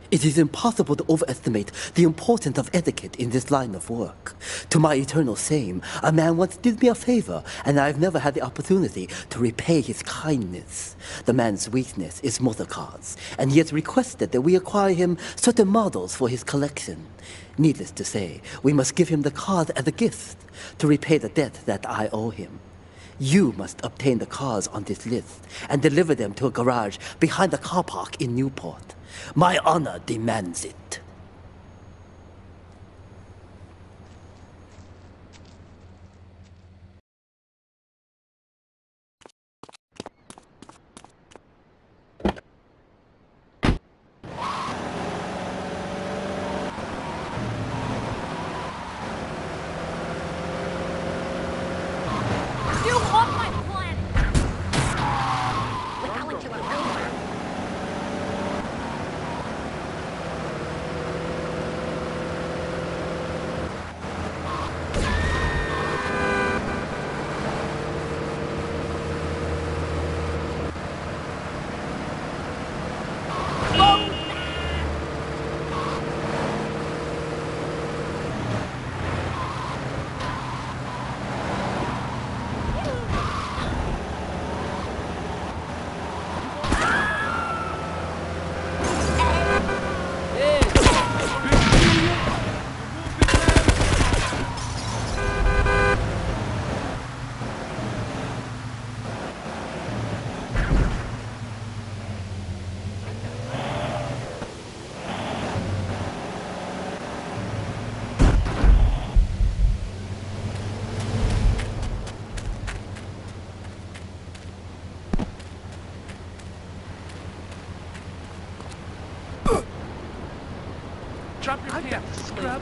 It is impossible to overestimate the importance of etiquette in this line of work. To my eternal shame, a man once did me a favor, and I have never had the opportunity to repay his kindness. The man's weakness is motor cars, and he has requested that we acquire him certain models for his collection. Needless to say, we must give him the cars as a gift to repay the debt that I owe him. You must obtain the cars on this list and deliver them to a garage behind the car park in Newport. My honor demands it. You off my planet! We're going to a rumor. Drop your pants, scrub.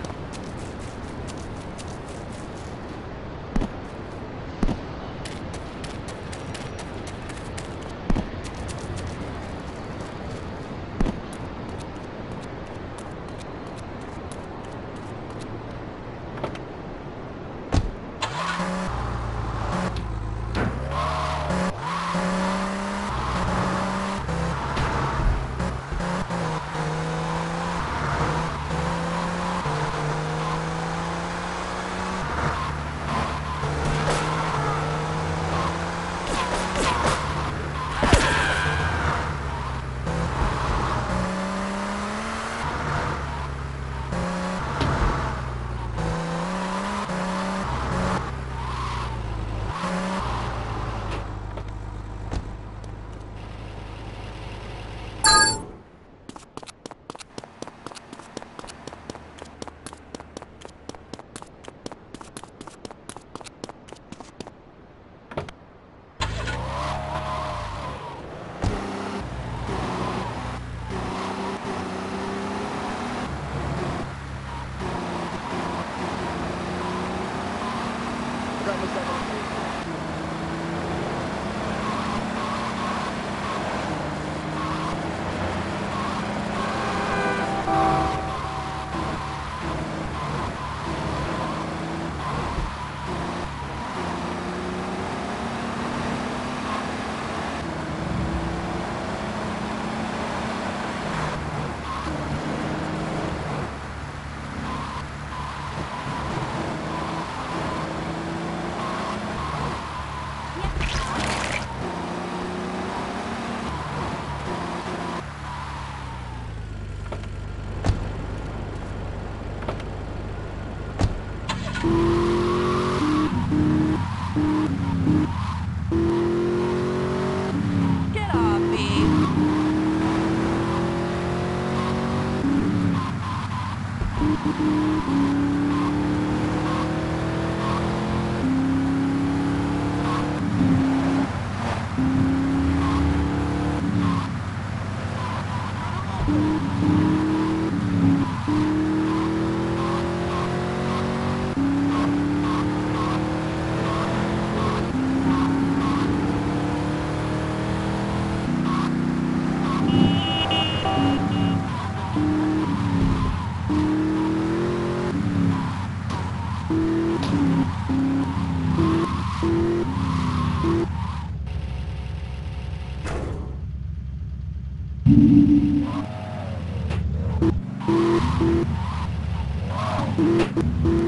Get off me! me.